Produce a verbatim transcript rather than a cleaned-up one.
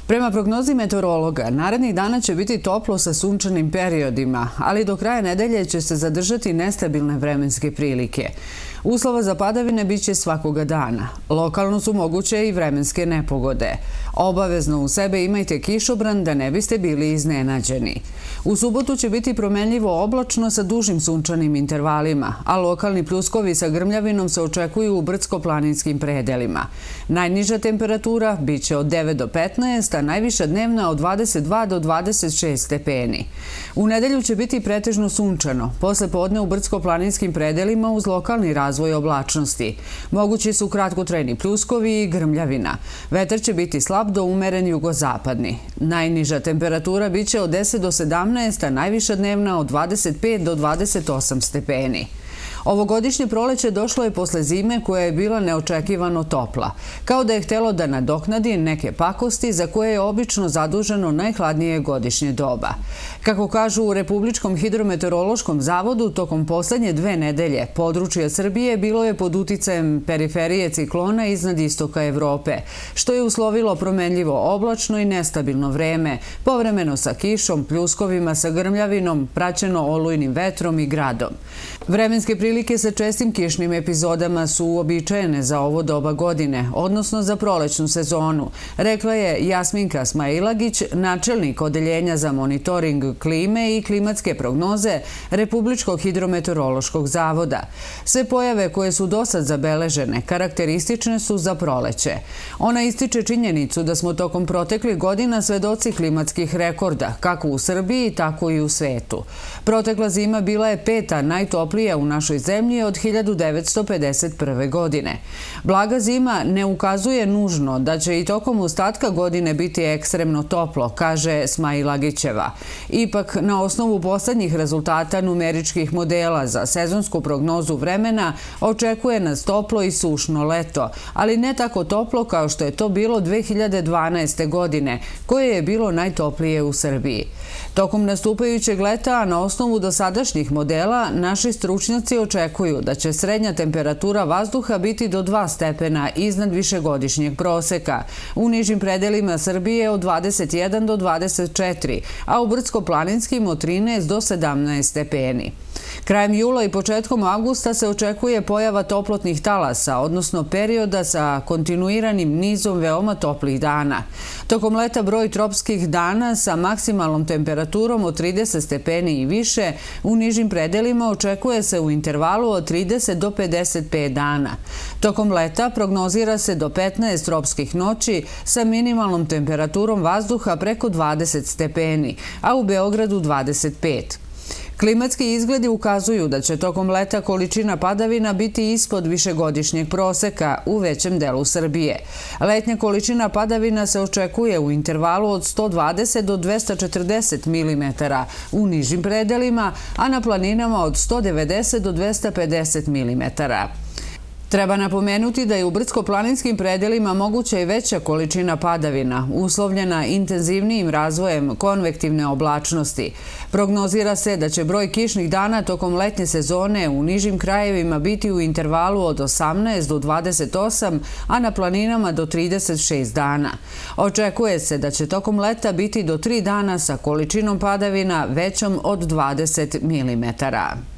Prema prognozi meteorologa, narednih dana će biti toplo sa sunčanim periodima, ali do kraja nedelje će se zadržati nestabilne vremenske prilike. Uslova za padavine biće svakoga dana. Lokalno su moguće i vremenske nepogode. Obavezno u sebe imajte kišobran da ne biste bili iznenađeni. U subotu će biti promenljivo oblačno sa dužim sunčanim intervalima, a lokalni pljuskovi sa grmljavinom se očekuju u brdsko-planinskim predelima. Najniža temperatura biće od devet do petnaest, a najviša dnevna od dvadeset dva do dvadeset šest stepeni. U nedelju će biti pretežno sunčano, posle podne u brdsko-planinskim predelima uz lokalni razvoj oblačnosti. Mogući su kratkotrajni pljuskovi i grmljavina. Vetar će biti slab do umeren jugozapadni. Najniža temperatura biće od deset do sedamnaest, a najviša dnevna od dvadeset pet do dvadeset osam stepeni. Ovogodišnje proleće došlo je posle zime koja je bila neočekivano topla, kao da je htelo da nadoknadi neke pakosti za koje je obično zaduženo najhladnije godišnje doba. Kako kažu u Republičkom hidrometeorološkom zavodu, tokom poslednje dve nedelje područje Srbije bilo je pod uticajem periferije ciklona iznad istoka Evrope, što je uslovilo promenljivo oblačno i nestabilno vreme, povremeno sa kišom, pljuskovima, sa grmljavinom, praćeno olujnim vetrom i gradom. Vremenske prilike sa čestim kišnim epizodama su uobičajene za ovo doba godine, odnosno za prolećnu sezonu, rekla je Jasminka Smailagić, načelnik Odeljenja za monitoring klime i klimatske prognoze Republičkog hidrometeorološkog zavoda. Sve pojave koje su dosad zabeležene karakteristične su za proleće. Ona ističe činjenicu da smo tokom proteklih godina svedoci klimatskih rekorda, kako u Srbiji, tako i u svetu. Protekla zima bila je peta najtoplija u našoj zemlji od hiljadu devetsto pedeset prve. godine. Blaga zima ne ukazuje nužno da će i tokom ostatka godine biti ekstremno toplo, kaže Smailagićeva. Ipak, na osnovu poslednjih rezultata numeričkih modela za sezonsku prognozu vremena, očekuje nas toplo i sušno leto, ali ne tako toplo kao što je to bilo dve hiljade dvanaeste. godine, koje je bilo najtoplije u Srbiji. Tokom nastupajućeg leta, a na osnovu dosadašnjih modela, naši stručnjaci očekuju da će srednja temperatura vazduha biti do dva stepena iznad višegodišnjeg proseka, u nižim predelima Srbije od dvadeset jedan do dvadeset četiri, a u brdsko-planinskim od trinaest do sedamnaest stepeni. Krajem jula i početkom avgusta se očekuje pojava toplotnih talasa, odnosno perioda sa kontinuiranim nizom veoma toplih dana. Tokom leta broj tropskih dana sa maksimalnom temperaturom od trideset stepeni i više u nižim predelima očekuje se u intervalu od trideset do pedeset pet dana. Tokom leta prognozira se do petnaest tropskih noći sa minimalnom temperaturom vazduha preko dvadeset stepeni, a u Beogradu dvadeset pet. Klimatski izgledi ukazuju da će tokom leta količina padavina biti ispod višegodišnjeg proseka u većem delu Srbije. Letnja količina padavina se očekuje u intervalu od sto dvadeset do dvesta četrdeset milimetara u nižim predelima, a na planinama od sto devedeset do dvesta pedeset milimetara. Treba napomenuti da je u brdsko-planinskim predelima moguća i veća količina padavina, uslovljena intenzivnijim razvojem konvektivne oblačnosti. Prognozira se da će broj kišnih dana tokom letnje sezone u nižim krajevima biti u intervalu od osamnaest do dvadeset osam, a na planinama do trideset šest dana. Očekuje se da će tokom leta biti do tri dana sa količinom padavina većom od dvadeset milimetara.